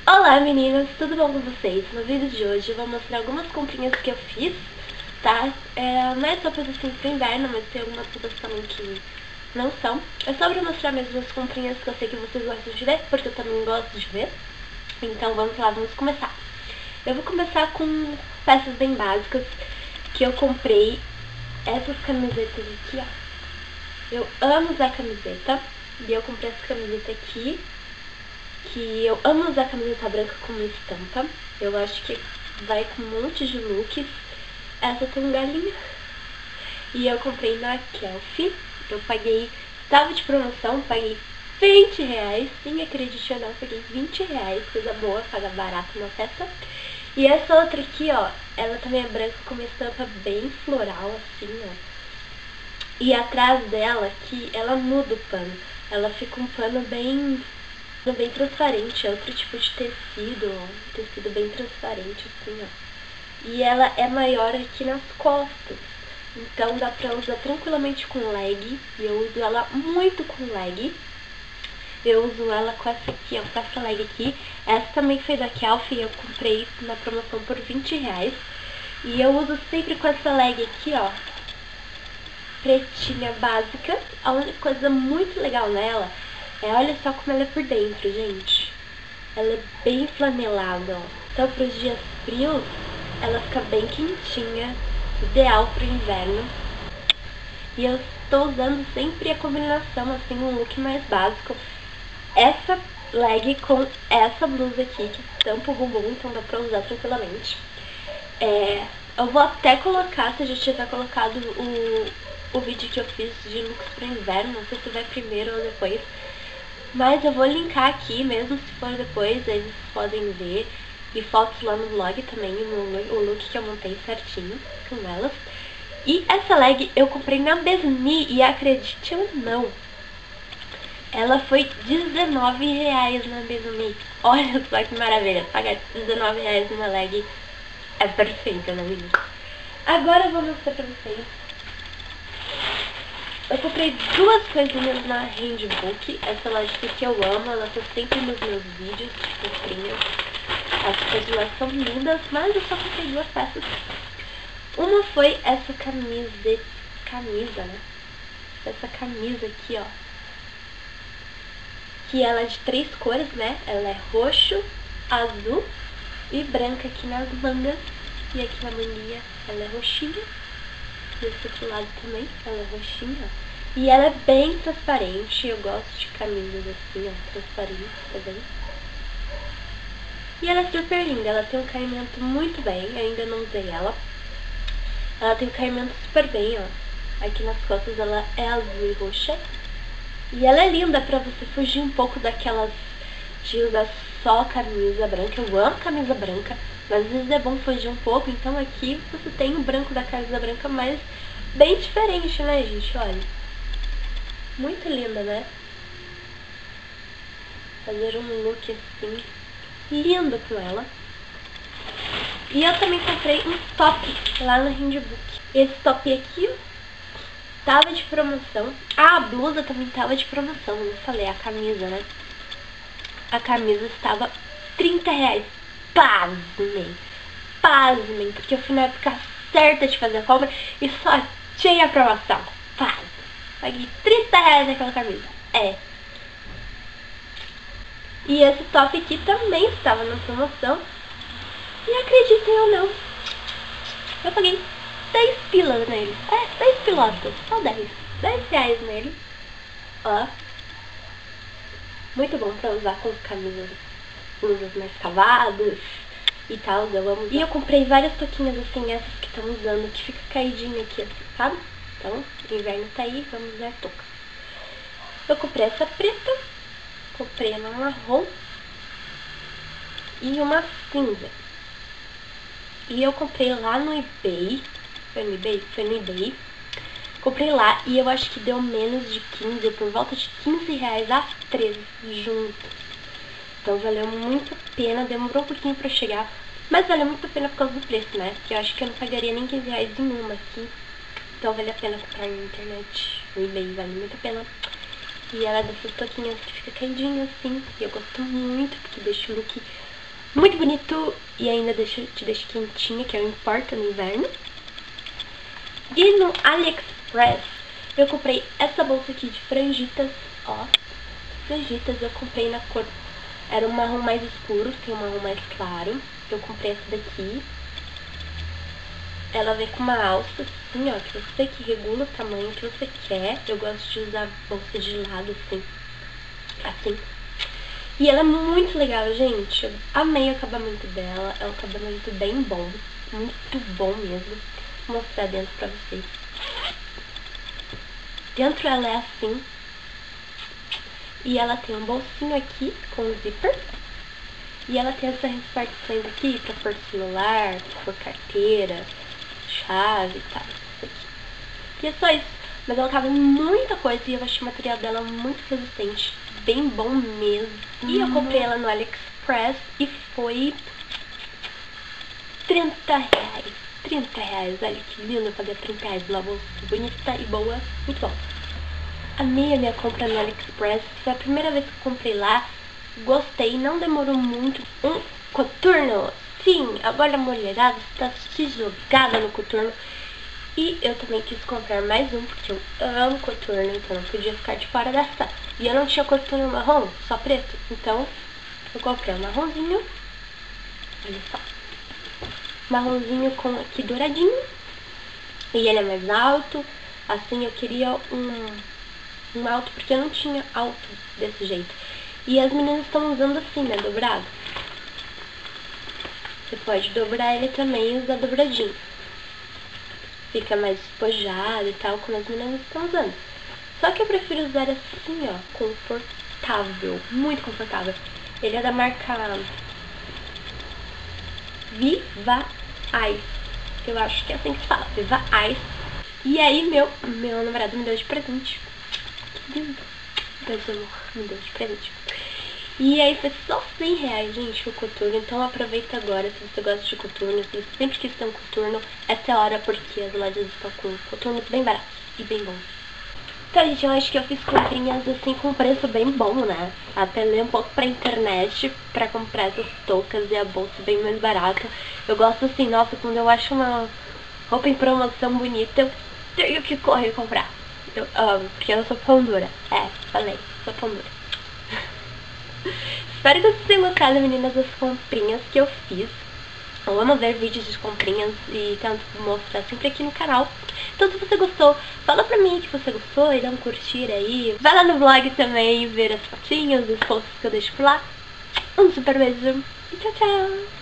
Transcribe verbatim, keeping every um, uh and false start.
Olá meninas, tudo bom com vocês? No vídeo de hoje eu vou mostrar algumas comprinhas que eu fiz, tá? É, não é só coisas assim pro inverno, mas tem algumas coisas também que não são. É só pra mostrar mesmo as comprinhas que eu sei que vocês gostam de ver, porque eu também gosto de ver. Então vamos lá, vamos começar. Eu vou começar com peças bem básicas que eu comprei. Essas camisetas aqui, ó. Eu amo usar camiseta e eu comprei essa camiseta aqui. Que eu amo usar camiseta branca com uma estampa. Eu acho que vai com um monte de looks. Essa tem um galinho. E eu comprei na Kelf. Eu paguei, estava de promoção, paguei vinte reais. Sim, acredite ou não, paguei vinte reais. Coisa boa, paga barato na festa. E essa outra aqui, ó, ela também é branca com uma estampa bem floral, assim, ó. E atrás dela aqui, ela muda o pano. Ela fica um pano bem... bem transparente, é outro tipo de tecido, ó, um tecido bem transparente assim, ó. E ela é maior aqui nas costas, então dá pra usar tranquilamente com leg, e eu uso ela muito com leg. Eu uso ela com essa aqui, ó, com essa leg aqui. Essa também foi da Kelf e eu comprei na promoção por vinte reais. E eu uso sempre com essa leg aqui, ó, pretinha básica. A única coisa muito legal nela é, olha só como ela é por dentro, gente. Ela é bem flanelada, ó. Então, para os dias frios, ela fica bem quentinha. Ideal para o inverno. E eu estou usando sempre a combinação, assim, um look mais básico. Essa leg com essa blusa aqui, que tampa o bumbum, então dá pra usar tranquilamente. É, eu vou até colocar, se a gente tiver colocado o, o vídeo que eu fiz de looks para o inverno. Não sei se vai primeiro ou depois. Mas eu vou linkar aqui, mesmo se for depois, aí vocês podem ver. E fotos lá no vlog também, no, o look que eu montei certinho com elas. E essa leg eu comprei na Besni, e acredite ou não, ela foi dezenove reais na Besni. Olha só que maravilha, pagar dezenove reais numa leg é perfeita, né, menina? Agora eu vou mostrar pra vocês. Eu comprei duas coisinhas na Handbook. Essa loja que eu amo, ela tá sempre nos meus vídeos de comprinhas. As coisas lá são lindas, mas eu só comprei duas peças. Uma foi essa camisa, camisa, né? Essa camisa aqui, ó. Que ela é de três cores, né? Ela é roxo, azul e branca aqui nas mangas. E aqui na manguinha ela é roxinha. Desse outro lado também, ela é roxinha, ó. E ela é bem transparente. Eu gosto de camisas assim, ó, transparentes também. E ela é super linda, ela tem um caimento muito bem. Eu ainda não usei ela. Ela tem um caimento super bem, ó. Aqui nas costas ela é azul e roxa. E ela é linda pra você fugir um pouco daquelas de usar só camisa branca. Eu amo camisa branca, mas às vezes é bom fugir um pouco. Então aqui você tem o branco da camisa branca, mas bem diferente, né, gente? Olha. Muito linda, né? Fazer um look assim, lindo com ela. E eu também comprei um top lá no Handbook. Esse top aqui tava de promoção. Ah, a blusa também tava de promoção, não falei, a camisa, né? A camisa estava trinta reais. Pasmem. Pasmem, porque eu fui na época certa de fazer a compra e só tinha promoção. Pasmem. Paguei trinta reais naquela camisa. É. E esse top aqui também estava na promoção. E acreditem ou não, eu paguei dez pilas nele. É, dez pilotas. Só dez. dez reais nele. Ó. Muito bom pra usar com camisas, blusas mais cavadas e tal, eu amo. E eu comprei várias toquinhas assim, essas que estão usando, que fica caidinha aqui assim, sabe? Então, o inverno tá aí, vamos usar touca. Eu comprei essa preta, comprei uma marrom e uma cinza. E eu comprei lá no eBay, foi no eBay? Foi no eBay. Comprei lá e eu acho que deu menos de quinze, por volta de quinze reais as três juntas. Então valeu muito a pena, demorou um pouquinho pra chegar, mas valeu muito a pena por causa do preço, né? Porque eu acho que eu não pagaria nem quinze reais em uma aqui. Então vale a pena comprar na internet, no eBay, vale muito a pena. E ela é dessas toquinhas que fica caidinha assim, e eu gosto muito, porque deixa o look muito bonito e ainda deixa, te deixa quentinha, que é o que importa no inverno. E no AliExpress eu comprei essa bolsa aqui de franjitas, ó. Franjitas eu comprei na cor, era um marrom mais escuro, tem um marrom mais claro. Eu comprei essa daqui. Ela vem com uma alça assim, ó, que você que regula o tamanho que você quer. Eu gosto de usar bolsa de lado assim, assim. E ela é muito legal, gente. Eu amei o acabamento dela. É um acabamento bem bom, muito bom mesmo. Vou mostrar dentro pra vocês. Dentro ela é assim. E ela tem um bolsinho aqui com um zíper. E ela tem essas repartições aqui pra pôr celular, pôr carteira, chave e tal. Isso aqui. E é só isso. Mas ela cabe muita coisa e eu achei o material dela muito resistente. Bem bom mesmo. E eu comprei ela no AliExpress e foi trinta reais. trinta reais. Olha que lindo, eu paguei trinta reais numa bolsa bonita e boa. Muito bom. Amei a minha compra no AliExpress. Foi a primeira vez que eu comprei lá. Gostei, não demorou muito. Um coturno. Sim, agora a mulherada está se jogada no coturno. E eu também quis comprar mais um, porque eu amo coturno, então não podia ficar de fora dessa. E eu não tinha coturno marrom, só preto. Então, eu comprei um marronzinho. Olha só. Marronzinho com aqui douradinho. E ele é mais alto. Assim, eu queria um, um alto, porque eu não tinha alto desse jeito. E as meninas estão usando assim, né, dobrado. Você pode dobrar ele também e usar dobradinho. Fica mais despojado e tal, como as meninas estão usando. Só que eu prefiro usar assim, ó, confortável, muito confortável. Ele é da marca Viva Ice. Eu acho que é assim que se fala, Viva Ice. E aí meu, meu namorado me deu de presente. Que lindo. Deus amor, me deu de presente. E aí foi só cem reais, gente, o coturno. Então aproveita agora, se você gosta de coturno, se você sempre quis ter um coturno, essa é a hora, porque as lojas estão com coturnos bem baratos e bem bons. Então, gente, eu acho que eu fiz comprinhas assim com preço bem bom, né? Apelei um pouco pra internet pra comprar essas toucas e a bolsa bem mais barata. Eu gosto assim, nossa, quando eu acho uma roupa em promoção bonita, eu tenho que correr comprar. Eu amo, porque eu sou pão dura. É, falei, sou pão dura. Espero que vocês tenham gostado, meninas, das comprinhas que eu fiz. Eu amo ver vídeos de comprinhas e tento mostrar sempre aqui no canal. Então se você gostou, fala pra mim que você gostou e dá um curtir aí. Vai lá no vlog também ver as fotinhas, os posts que eu deixo por lá. Um super beijo e tchau, tchau!